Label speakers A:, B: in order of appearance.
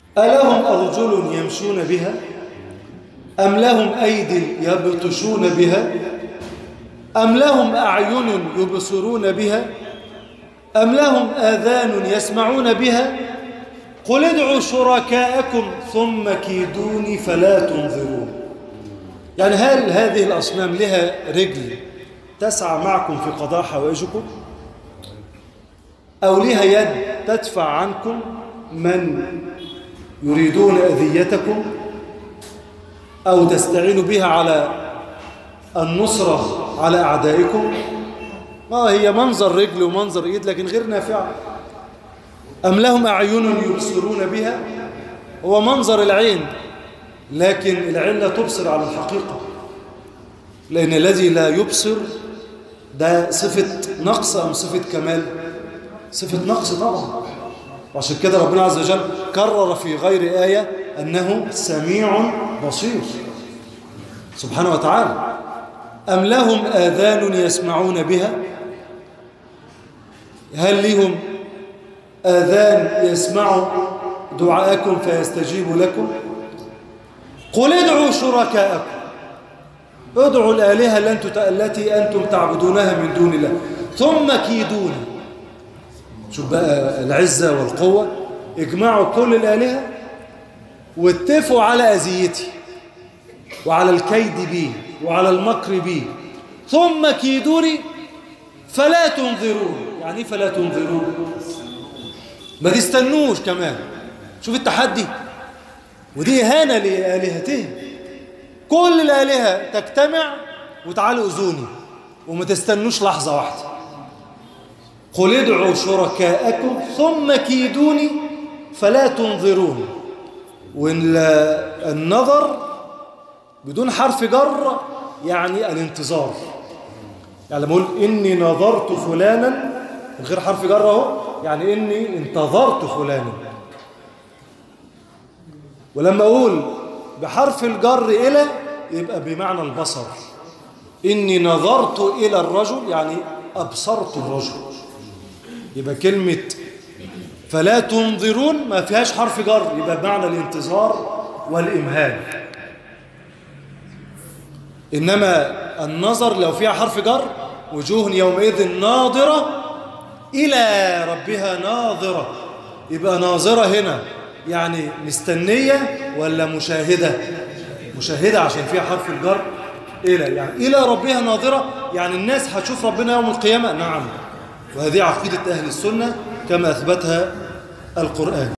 A: ألهم أرجل يمشون بها أم لهم أيدي يبطشون بها أم لهم أعين يبصرون بها أم لهم آذان يسمعون بها قل ادعوا شركاءكم ثم كيدوني فلا تنظرون. يعني هل هذه الأصنام لها رجل تسعى معكم في قضاء حوائجكم أو لها يد تدفع عنكم من يريدون أذيتكم أو تستعين بها على النصرة على أعدائكم؟ ما هي منظر رجل ومنظر إيد لكن غير نافعة. أم لهم أعين يبصرون بها؟ هو منظر العين لكن العين لا تبصر على الحقيقة، لأن الذي لا يبصر ده صفة نقص أم صفة كمال؟ صفة نقص طبعا. وعشان كده ربنا عز وجل كرر في غير آية أنه سميع بصير سبحانه وتعالى. أم لهم آذان يسمعون بها؟ هل لهم آذان يسمعوا دعاءكم فيستجيب لكم؟ قل ادعوا شركاءكم، ادعوا الآلهة التي أنتم تعبدونها من دون الله ثم كيدون. شوف بقى العزة والقوة، اجمعوا كل الآلهة واتفقوا على أذيتي وعلى الكيد بي وعلى المكر بي ثم كيدوني فلا تنظرون. يعني فلا تنظرون ما تستنوش كمان. شوف التحدي، ودي إهانة لآلهتهم. كل الآلهة تجتمع وتعالوا أذوني وما تستنوش لحظة واحدة. قل ادعوا شركاءكم ثم كيدوني فلا تنظرون. والنظر بدون حرف جر يعني الانتظار. يعني لما اقول إني نظرت فلانا من غير حرف جر اهو يعني إني انتظرت فلانا. ولما أقول بحرف الجر إلى يبقى بمعنى البصر. إني نظرت إلى الرجل يعني أبصرت الرجل. يبقى كلمة فلا تنظرون ما فيهاش حرف جر، يبقى بمعنى الانتظار والإمهال. إنما النظر لو فيها حرف جر وجوه يومئذ ناظرة إلى ربها ناظرة، يبقى ناظرة هنا يعني مستنية ولا مشاهدة؟ مشاهدة عشان فيها حرف الجر إلى. يعني إلى ربها ناظرة يعني الناس هتشوف ربنا يوم القيامة. نعم، وهذه عقيدة أهل السنة كما أثبتها القرآن.